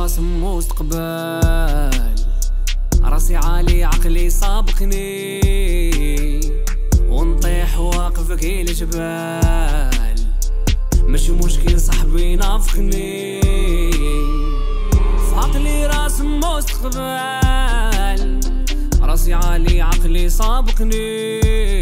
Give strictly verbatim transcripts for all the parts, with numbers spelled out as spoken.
راسم مستقبل، راسي عالي عقلي سابقني، ونطيح واقف كي الجبال. ماشي مشكل صاحبي نافقني، فعقلي راسم مستقبل، راسي عالي عقلي سابقني،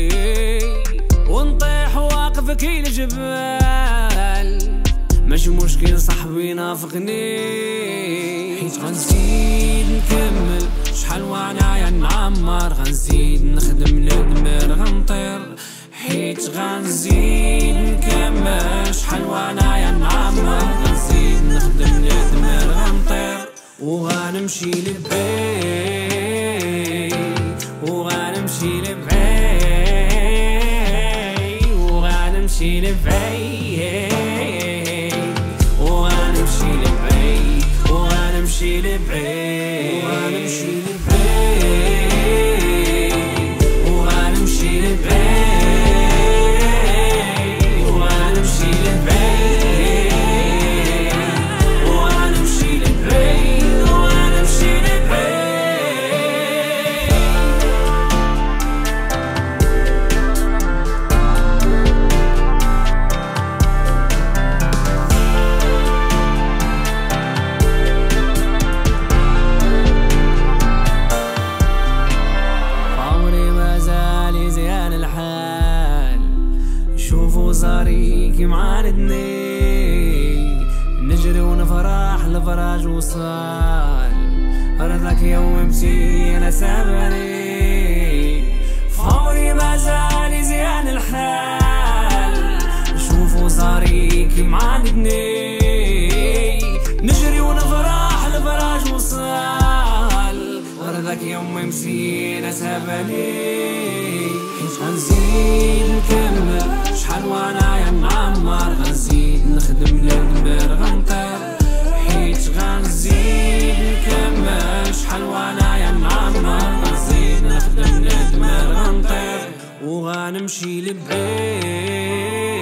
ونطيح واقف كي الجبال. ماشي مشكل صاحبي نافقني، حيت غنزيد نكمل شحال وانايا نعمر، غنزيد نخدم ندمر غنطير. حيت غنزيد نكمل شحال وانايا نعمر، غنزيد نخدم ندمر غنطير. وغنمشي لبعيد وغنمشي لبعيد وغنمشي لبعيد وغنمشي لبعيد وغنمشي لبعيد وغنمشي لبعيد وغنمشي لبعيد وغنمشي لبعيد وغنمشي لبعيد وغنمشي لبعيد. شوفوا صاري كي معاندني، نجري ونفرح لفراج وصال. رضاك يوم مشي انا سابني، فعمري ما زال زيان الحال. شوفوا صاري كي معاندني، نجري ونفرح لفراج وصال. رضاك يوم مشي انا سابني، حيت غنزيد نكمل شحال وانايا نعمر، غنزيد نخدم ندمر غنطير. حيت غنزيد نكمل شحال وانايا نعمر، غنزيد نخدم ندمر غنطير. وغنمشي لبعيد